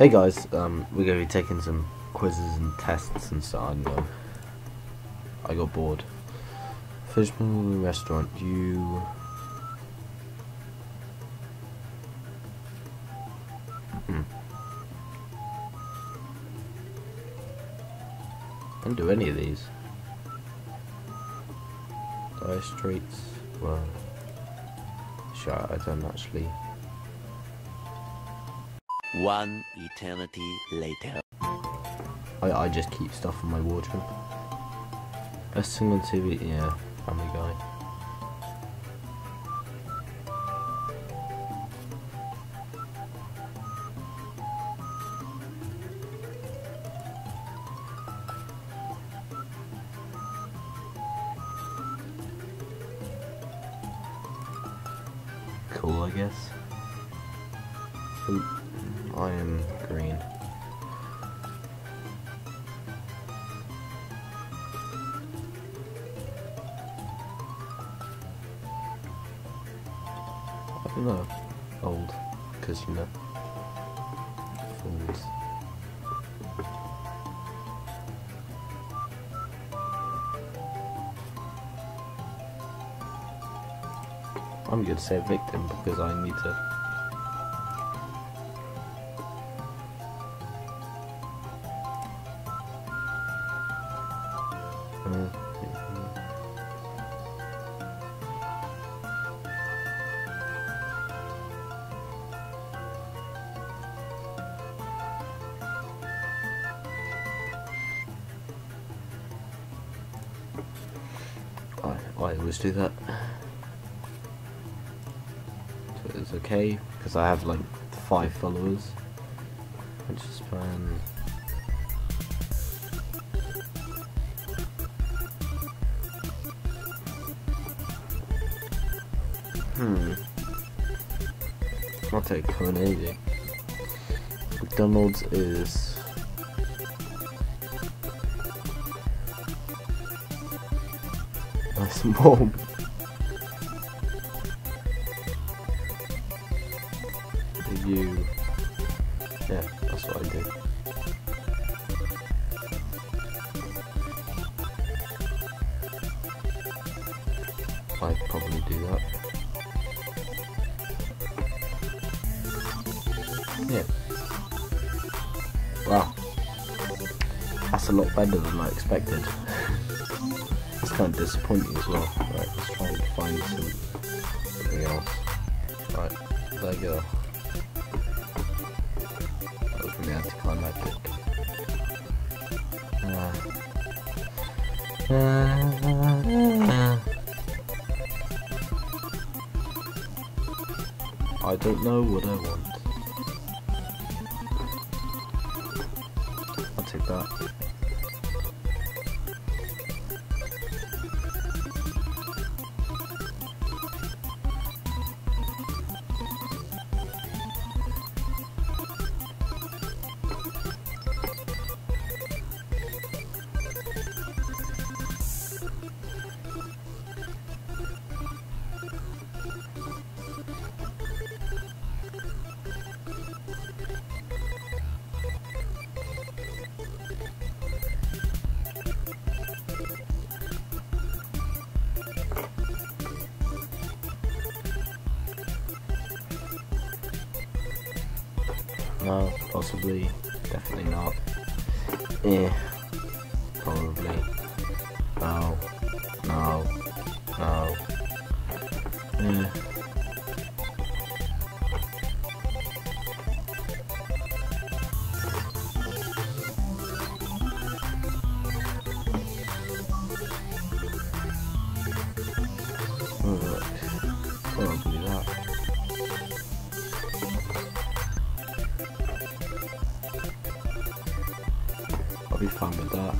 Hey guys, we're going to be taking some quizzes and tests and so on. I got bored. Fishman restaurant, you... I didn't do any of these. Dire Straits, well... Sure, I don't actually... One eternity later. I just keep stuff in my wardrobe. Best thing on TV, yeah, Family Guy. Cool, I guess. Ooh, I am green. I don't know. Old, because you know. Fools. I'm going to say victim because I need to. I always do that. So it's okay because I have like 5 followers. I just find. I'll take Carnegie. McDonald's is nice and warm. You, yeah, that's what I do. I'd probably do that. Yeah. Wow. That's a lot better than I expected. It's kind of disappointing as well. Right, let's try and find something else. Right, there you go. That was really anticlimactic. I don't know what I want. I'll take that. No, possibly, definitely not. Yeah, probably. No, no, no. Yeah. Probably that. I'll be fine with that.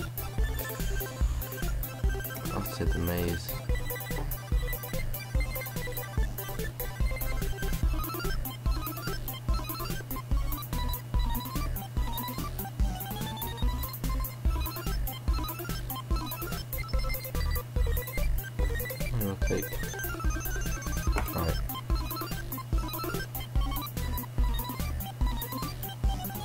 I'll say the maze. I'll take. Right.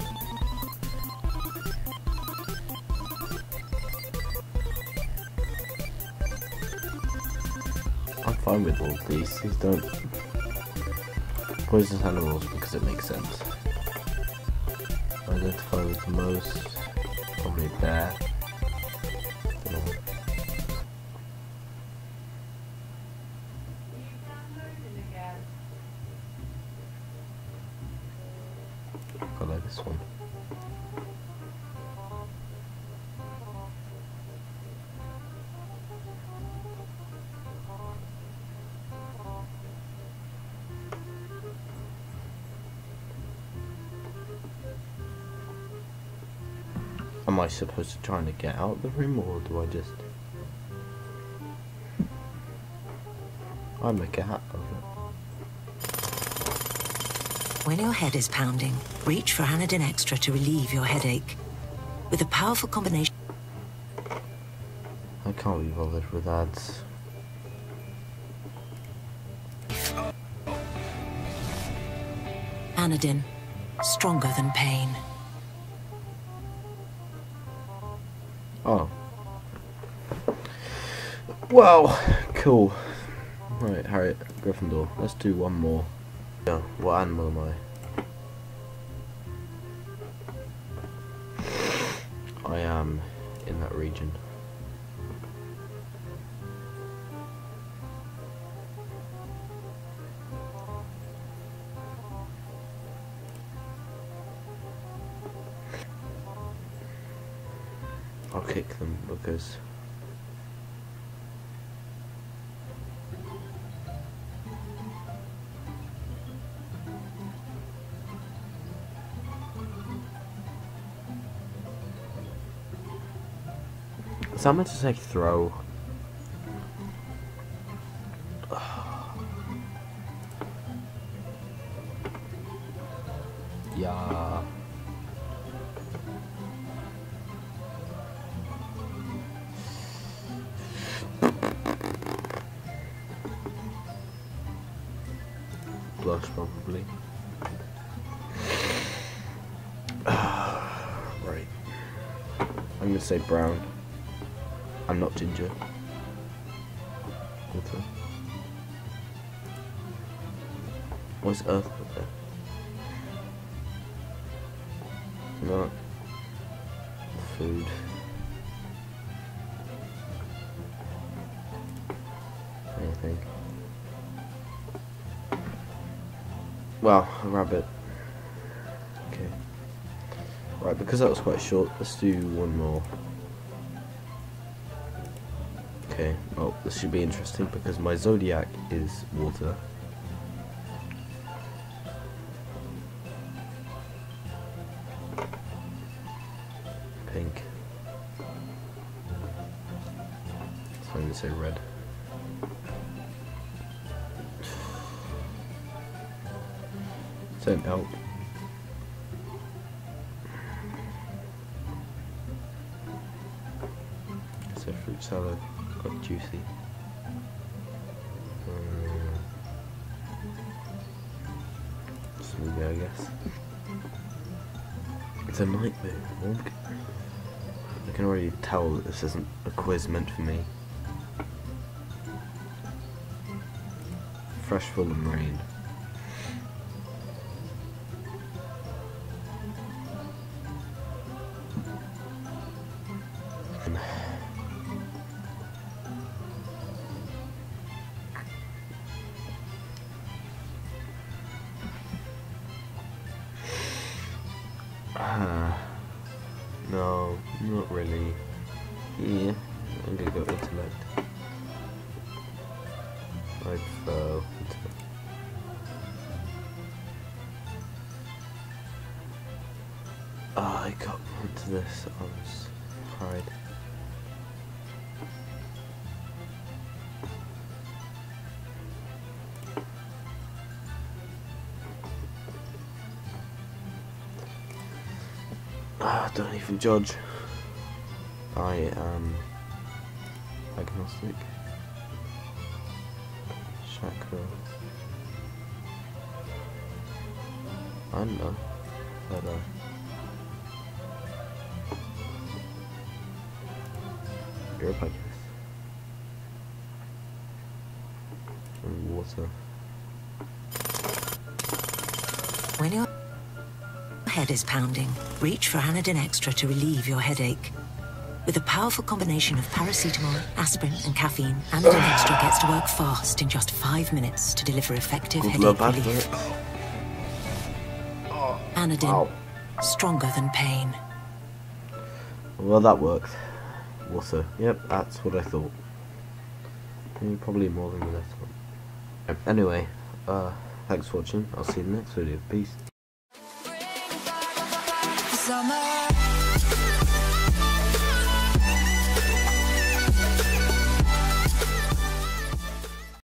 fine with all of these. These don't poisonous animals because it makes sense. Identify with the most, probably bear. I like this one. Am I supposed to try and get out of the room, or do I just... I make a hat of it. When your head is pounding, reach for Anadin Extra to relieve your headache. With a powerful combination... I can't be bothered with ads. Anadin, stronger than pain. Oh. Well, cool. Right, Harriet, Gryffindor. Let's do one more. Yeah, what animal am I? I am in that region. I'll kick them because is that meant to say throw? Yeah. Blush probably. Right. I'm gonna say brown. I'm not ginger. Water. What's earth up there? Not food. Anything. Well, a rabbit. Okay. Right, because that was quite short, let's do one more. Okay, well, this should be interesting because my zodiac is water. Pink. So I'm going to say red. Don't help. So fruit salad, quite juicy. Smoothie, I guess. It's a night moon. I can already tell that this isn't a quiz meant for me. Fresh fallen rain. No, not really. Yeah, I'm gonna go intellect. I prefer intellect. I got onto this. I was pride. Don't even judge. I am agnostic. Chakra. I don't know. You're a podcast. and water. When your head is pounding, reach for Anadin Extra to relieve your headache. With a powerful combination of paracetamol, aspirin, and caffeine, Anadin Extra gets to work fast in just 5 minutes to deliver effective headache relief. Anadin, stronger than pain. Well, that worked. Water. Yep, that's what I thought. Probably more than that one. Anyway, thanks for watching. I'll see you in the next video. Peace. Summer.